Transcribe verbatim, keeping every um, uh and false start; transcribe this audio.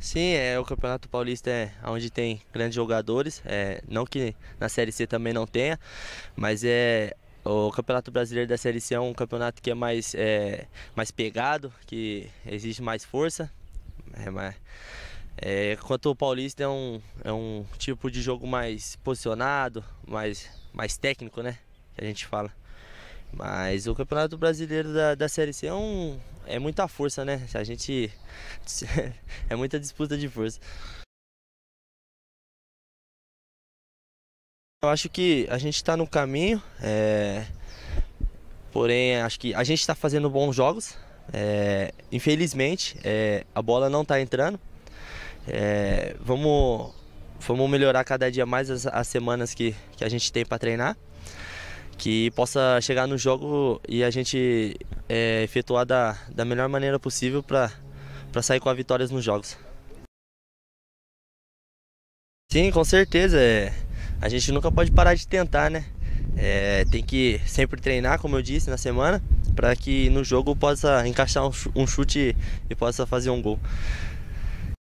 Sim, é, o Campeonato Paulista é onde tem grandes jogadores, é, não que na Série C também não tenha, mas é o Campeonato Brasileiro da Série C é um campeonato que é mais, é, mais pegado, que exige mais força, é, mas, é, enquanto o Paulista é um, é um tipo de jogo mais posicionado, mais, mais técnico, né, que a gente fala. Mas o Campeonato Brasileiro da, da Série C é, um, é muita força, né? A gente. É muita disputa de força. Eu acho que a gente está no caminho, é, porém acho que a gente está fazendo bons jogos. É, infelizmente, é, a bola não está entrando. É, vamos, vamos melhorar cada dia mais as, as semanas que, que a gente tem para treinar. Que possa chegar no jogo e a gente é, efetuar da, da melhor maneira possível para para sair com a vitória nos jogos. Sim, com certeza. É, a gente nunca pode parar de tentar, né? É, tem que sempre treinar, como eu disse, na semana, para que no jogo possa encaixar um chu- um chute e possa fazer um gol.